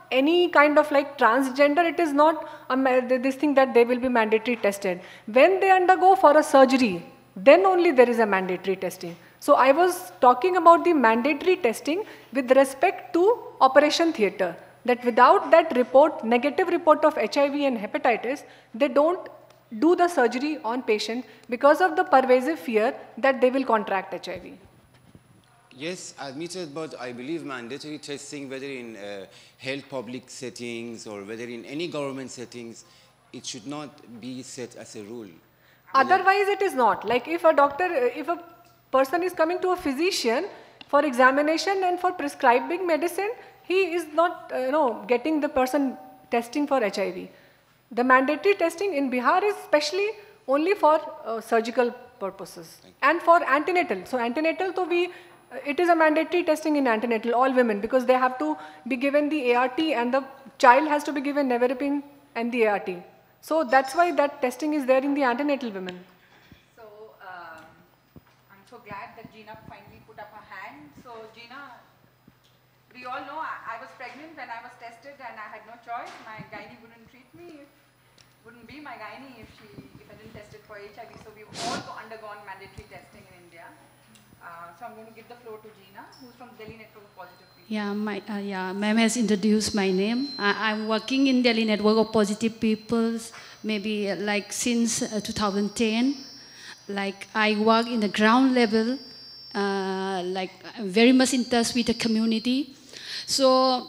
any kind of like transgender, it is not this thing that they will be mandatory tested. When they undergo for a surgery, then only there is a mandatory testing. So I was talking about the mandatory testing with respect to operation theatre, that without that report, negative report of HIV and hepatitis, they don't do the surgery on patient because of the pervasive fear that they will contract HIV. Yes, admitted, but I believe mandatory testing, whether in health public settings or whether in any government settings, it should not be set as a rule. Otherwise, it is not. Like if a doctor, if a person is coming to a physician for examination and for prescribing medicine, he is not, getting the person testing for HIV. The mandatory testing in Bihar is specially only for surgical purposes and for antenatal. So antenatal, it is a mandatory testing in antenatal, all women, because they have to be given the ART and the child has to be given nevirapine and the ART. So that's why that testing is there in the antenatal women. So I'm so glad that Gina finally put up her hand. So Gina, we all know I was pregnant when I was tested and I had no choice. My gynae wouldn't treat me, wouldn't be my gynae if I didn't test it for HIV. So we've all undergone mandatory testing in India. So I'm going to give the floor to Gina, who's from Delhi Network of Positive People. Yeah, ma'am has introduced my name. I'm working in Delhi Network of Positive Peoples, maybe like since 2010. Like I work in the ground level, like I'm very much in touch with the community. So,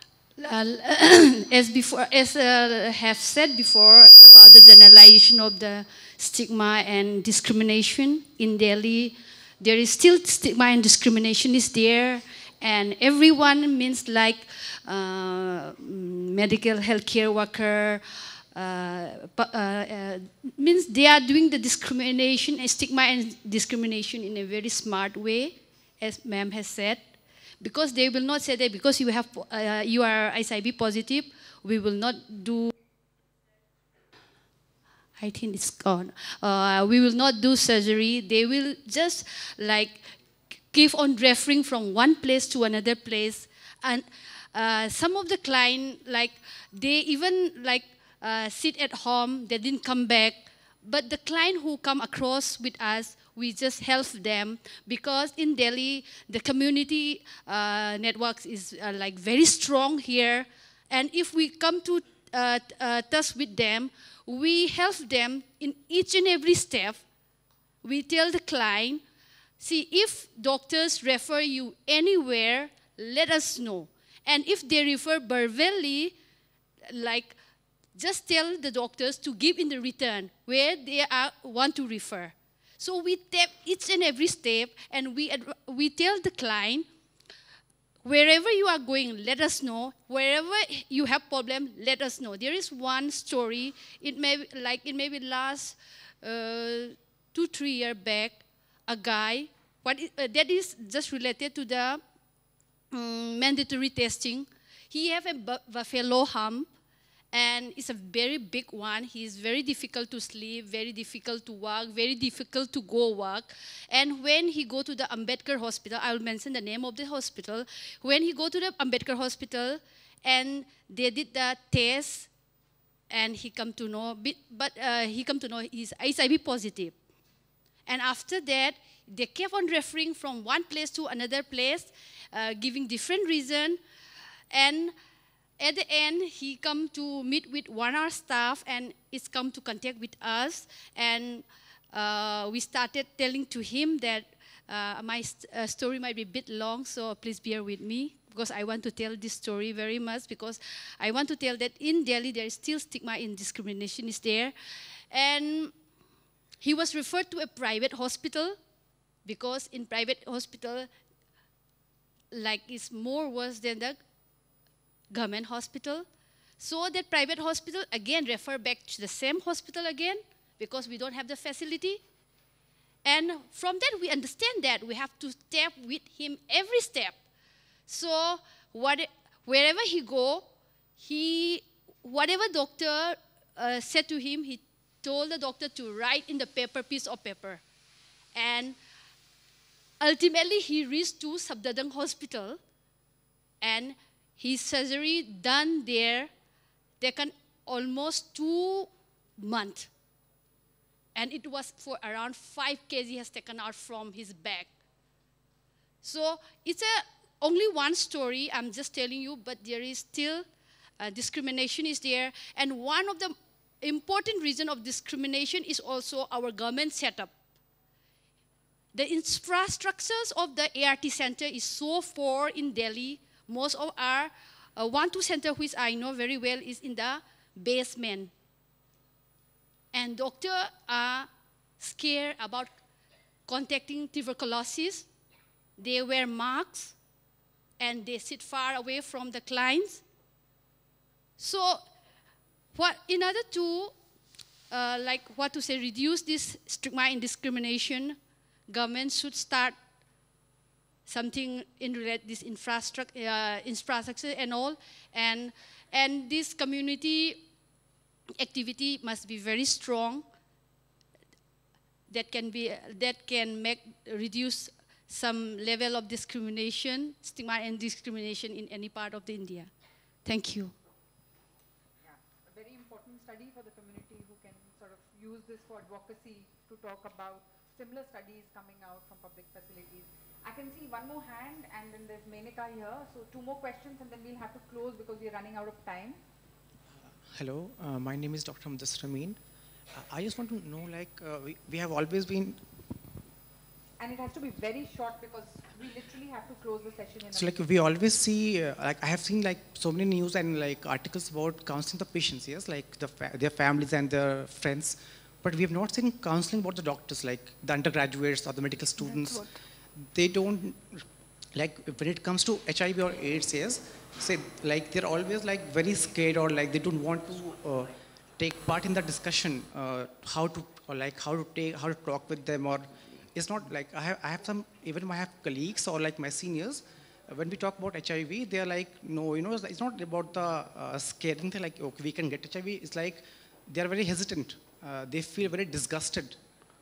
as have said before about the generalization of the stigma and discrimination in Delhi, there is still stigma and discrimination is there, and everyone means like medical healthcare worker, means they are doing the discrimination, stigma and discrimination in a very smart way, as ma'am has said, because they will not say that because you are HIV positive, we will not do. I think it's gone. We will not do surgery. They will just like keep on referring from one place to another place. And some of the client, like they even like sit at home, they didn't come back. But the client who come across with us, we just help them because in Delhi, the community networks is like very strong here. And if we come to touch with them, we help them in each and every step. We tell the client, see, if doctors refer you anywhere, let us know. And if they refer verbally, like, just tell the doctors to give in the return where they want to refer. So we tap each and every step, and we tell the client, wherever you are going, let us know. Wherever you have problem, let us know. There is one story. It may be last 2-3 years back. A guy, that is just related to the mandatory testing. He have a buffalo hump, and it's a very big one. He's very difficult to sleep, very difficult to walk, very difficult to go work. And when he go to the Ambedkar Hospital, I will mention the name of the hospital. When he go to the Ambedkar Hospital, and they did the test, and he come to know, he's HIV positive. And after that, they kept on referring from one place to another place, giving different reason. And at the end, he come to meet with one of our staff, and it's come to contact with us. And we started telling to him that my story might be a bit long, so please bear with me, because I want to tell this story very much, because I want to tell that in Delhi, there is still stigma and discrimination is there. And he was referred to a private hospital, because in private hospital, like, it's more worse than the government hospital. So that private hospital again refer back to the same hospital again, because we don't have the facility. And from that we understand that we have to step with him every step. So wherever he go, whatever doctor said to him, he told the doctor to write in the piece of paper. And ultimately he reached to Sabdadang Hospital, and his surgery done there, taken almost 2 months. And it was for around 5 kg has taken out from his back. So it's only one story, I'm just telling you, but there is still discrimination is there. And one of the important reason of discrimination is also our government setup. The infrastructures of the ART center is so poor in Delhi. Most of our 1-2 center, which I know very well, is in the basement. And doctors are scared about contacting tuberculosis. They wear masks, and they sit far away from the clients. So, in order to, reduce this stigma and discrimination, government should start something in this infrastructure and all, and this community activity must be very strong. That can reduce some level of discrimination, stigma and discrimination in any part of the India. Thank you. Yeah, a very important study for the community who can sort of use this for advocacy to talk about similar studies coming out from public facilities. I can see one more hand, and then there's Menika here. So 2 more questions, and then we'll have to close because we're running out of time. Hello, my name is Dr. Amin. I just want to know, we have always been... And it has to be very short because we literally have to close the session in So we always see, I have seen so many news and articles about counseling the patients, yes, their families and their friends. But we have not seen counseling about the doctors, like the undergraduates or the medical students. They don't, when it comes to HIV or AIDS, yes, they're always very scared, or they don't want to take part in the discussion, how to talk with them, or it's not I have some, even I have colleagues or my seniors, when we talk about HIV, they are no, it's not about the scaring thing, okay, we can get HIV. It's they are very hesitant. They feel very disgusted.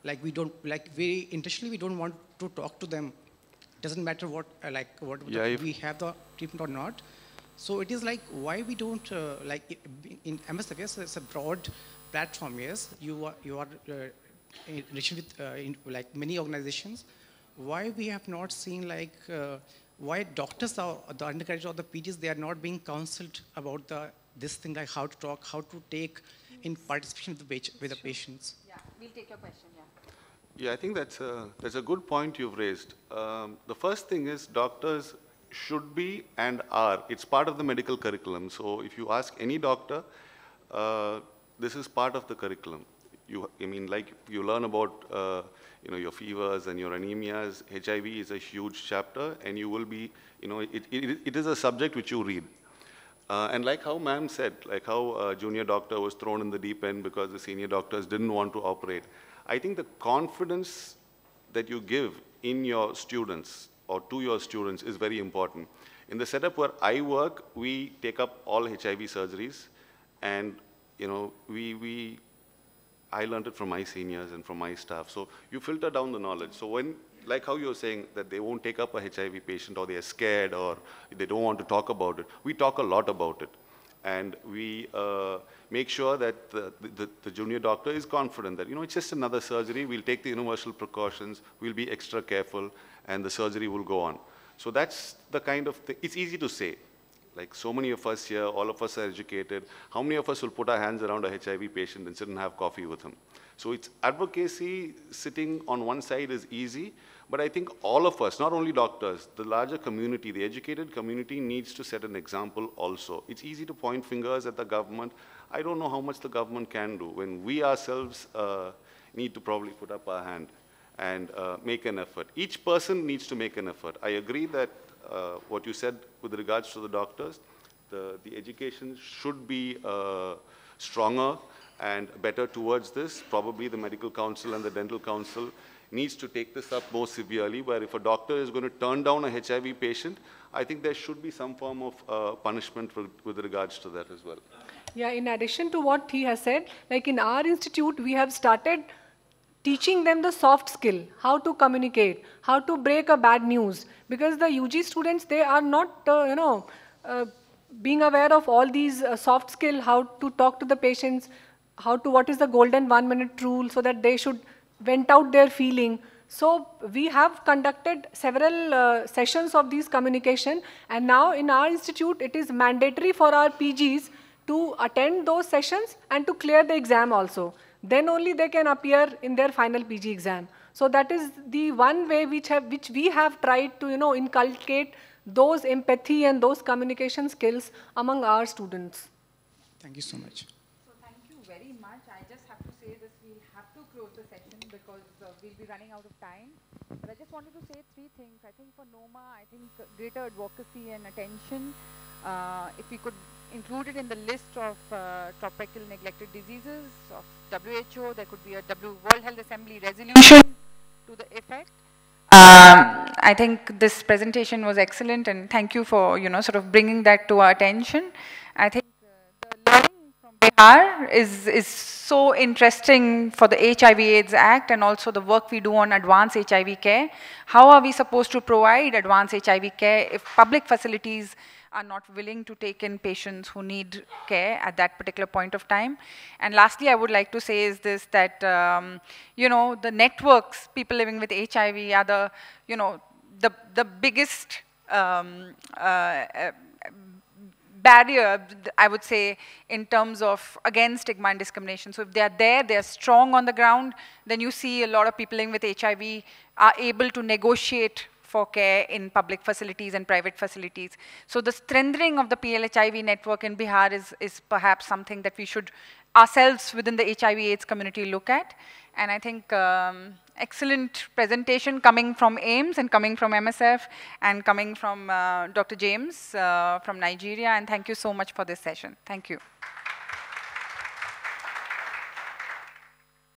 We intentionally, we don't want to talk to them. Doesn't matter what, we have the treatment or not. So it is why we don't, in MSF, yes, it's a broad platform, yes. You are in relation with many organizations. Why we have not seen why doctors or the undergraduates or the PGs, they are not being counseled about this thing, how to talk, how to take in participation with the patients. Yeah, we'll take your question, yeah. Yeah, I think that's a good point you've raised. The first thing is doctors should be and are. It's part of the medical curriculum. So if you ask any doctor, this is part of the curriculum. You learn about your fevers and your anemias. HIV is a huge chapter, and you will be, it is a subject which you read. And like how ma'am said, like how a junior doctor was thrown in the deep end because the senior doctors didn't want to operate. I think the confidence that you give in your students or to your students is very important. In the setup where I work, we take up all HIV surgeries, and I learned it from my seniors and from my staff. So you filter down the knowledge. So when, like how you're saying that they won't take up a HIV patient, or they're scared, or they don't want to talk about it, we talk a lot about it. And we make sure that the junior doctor is confident that, it's just another surgery, we'll take the universal precautions, we'll be extra careful, and the surgery will go on. So that's the kind of thing. It's easy to say. Like so many of us here, all of us are educated. How many of us will put our hands around a HIV patient and sit and have coffee with him? So it's advocacy sitting on one side is easy, but I think all of us, not only doctors, the larger community, the educated community needs to set an example also. It's easy to point fingers at the government. I don't know how much the government can do when we ourselves need to probably put up our hand and make an effort. Each person needs to make an effort. I agree that what you said with regards to the doctors, the education should be stronger and better towards this. Probably the medical council and the dental council needs to take this up more severely, where if a doctor is going to turn down a HIV patient, I think there should be some form of punishment with regards to that as well. Yeah, in addition to what he has said, like in our institute, we have started teaching them the soft skill, how to communicate, how to break a bad news. Because the UG students, they are not, being aware of all these soft skill, how to talk to the patients, what is the golden 1-minute rule, so that they should vent out their feeling. So we have conducted several sessions of these communication, and now in our institute it is mandatory for our PGs to attend those sessions and to clear the exam also. Then only they can appear in their final PG exam. So that is the one way which we have tried to inculcate those empathy and those communication skills among our students. Thank you so much. So thank you very much. I just have to say this, we'll have to close the session because we'll be running out of time. But I just wanted to say 3 things. I think for noma, I think greater advocacy and attention, if we could include it in the list of tropical neglected diseases of WHO, there could be a World Health Assembly resolution to the effect. I think this presentation was excellent, and thank you for sort of bringing that to our attention. I think the learning from Bihar is so interesting for the HIV/AIDS Act and also the work we do on advanced HIV care. How are we supposed to provide advanced HIV care if public facilities are not willing to take in patients who need care at that particular point of time? And lastly, I would like to say is this, that, the networks, people living with HIV are the biggest barrier, I would say, in terms of, again, stigma and discrimination. So if they are there, they are strong on the ground, then you see a lot of people living with HIV are able to negotiate for care in public facilities and private facilities. So the strengthening of the PLHIV network in Bihar is perhaps something that we should ourselves within the HIV/AIDS community look at. And I think excellent presentation coming from AIMS and coming from MSF and coming from Dr. James from Nigeria. And thank you so much for this session. Thank you.